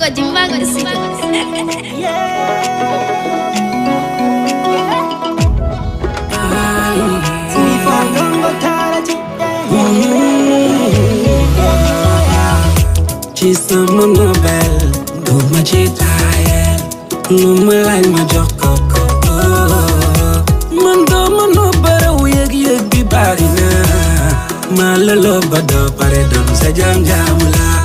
Jimbango City. Ci sama nobel du ma ci taayel lu ma laaj ma jox ko man dama no baraw yëg-yëg bi bari na ma la loo ba doo pare doon sa jam-jam la